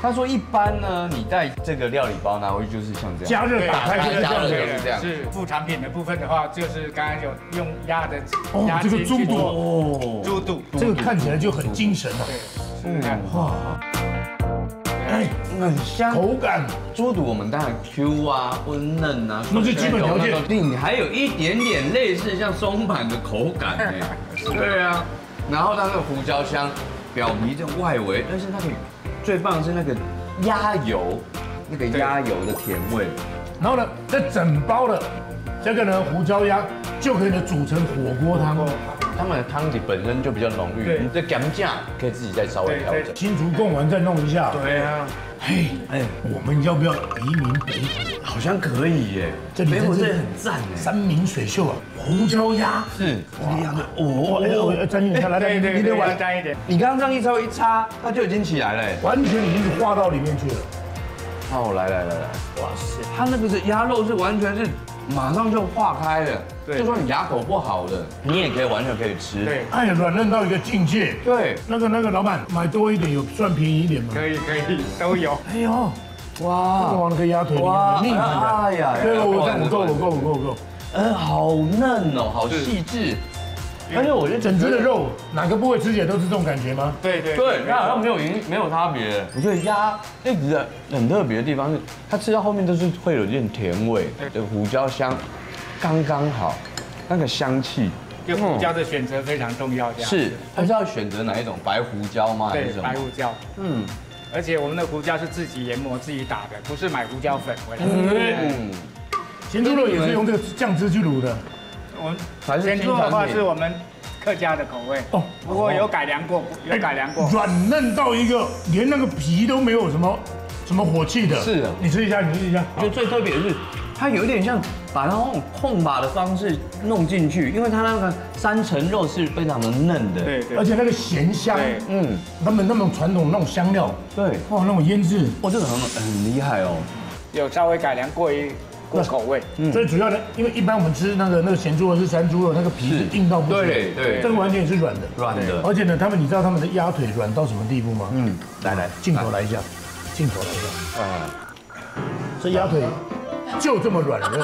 他说一般呢，你带这个料理包拿回去就是像这样， 加热打开就是加热这样。 就是这样。 是副产品的部分的话，就是刚刚有用鸭的哦鸭筋这个猪肚去做哦， 猪肚， 这个看起来就很精神了。 对，试试看。 哇，哎， 很香。 口感猪肚我们当然 Q 啊、温嫩啊， 那是基本条件。 你还有一点点类似像松板的口感哎。对啊，然后它那个胡椒香，表皮在外围，但是那个最棒的是那个鸭油，那个鸭油的甜味。 然后呢，这整包的这个呢胡椒鸭就可以呢煮成火锅汤。 他们的汤底本身就比较浓郁，你的干酱可以自己再稍微调整。 新竹贡丸再弄一下。 对啊， 嘿，哎，我们要不要移民北埔？ 好像可以耶。 这里北埔这真是很赞哎。 山明水秀啊，胡椒鸭是， 哇，我沾一下来， 对对对， 你得玩， 沾一点。 你刚刚这样一稍微一插，它就已经起来了。 完全已经是化到里面去了。 哦，来，哇塞，它那个是鸭肉是完全是马上就化开了， 对就算你牙口不好的，你也可以完全可以吃。 对， 哎呀，软嫩到一个境界。 对， 那个老板买多一点有算便宜一点吗？ 可以都有。 哎呦， 哇， 往那个鸭腿里面腻子的。 哎呀， 对，我够。 好嫩哦，好细致。而且我觉得整只的肉哪个部位吃起来都是这种感觉吗？ 对， 它好像没有差别。我觉得鸭一直很特别的地方是，它吃到后面都是会有一点甜味，这个胡椒香刚刚好，那个香气。 就胡椒的选择非常重要，这样是，它是要选择哪一种白胡椒吗？还对是什么？ 白胡椒。 嗯， 而且我们的胡椒是自己研磨、自己打的，不是买胡椒粉回来。 嗯， 咸猪肉也是用这个酱汁去卤的。 我们咸猪的话是我们客家的口味哦，不过有改良过， 软嫩到一个连那个皮都没有什么火气的。 是的， 你吃一下， 我觉得最特别的是，它有一点像把它用控把的方式弄进去，因为它那个3层肉是非常的嫩的。 对， 而且那个咸香， 嗯， 他们那种传统那种香料， 对， 哦，那种腌制， 哇，这个很厉害哦。 有稍微改良过口味。 最主要的，因为一般我们吃那个咸猪肉是山猪肉，那个皮是硬到不行。 对， 这个完全是软的。 软的。 而且呢，你知道他们的鸭腿软到什么地步吗？ 嗯，来， 镜头来一下。这鸭腿就这么软嫩。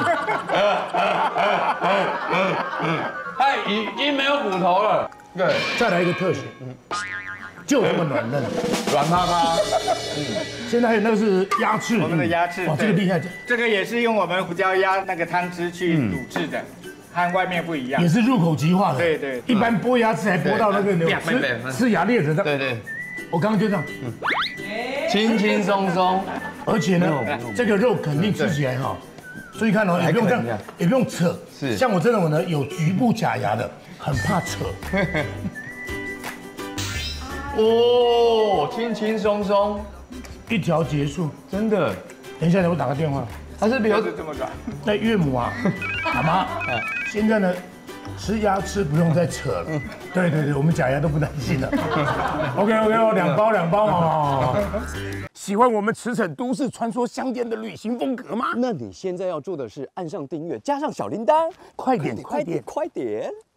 它已经没有骨头了。对， 再来一个特写，就这么软嫩， 软趴趴。 现在还有那个是鸭翅， 我们的鸭翅， 哇，这个厉害， 这个也是用我们胡椒鸭那个汤汁去卤制的，和外面不一样， 也是入口即化的。 对， 一般剥鸭翅还剥到那个呲牙裂齿的。 对， 我刚刚就这样， 轻轻松松， 而且呢，这个肉肯定吃起来哈，所以看哦，也不用这样，也不用扯， 是像我这种呢有局部假牙的，很怕扯。 哦，轻轻松松， 一条结束， 真的。 等一下，我打个电话。 它是比较是这么软。 那岳母啊，阿妈，现在呢，吃鸭翅不用再扯了。对，我们假牙都不担心了。OK，两包哦。喜欢我们驰骋都市传说乡间的旅行风格吗？ 那你现在要做的是按上订阅，加上小铃铛， 快点！ 快点！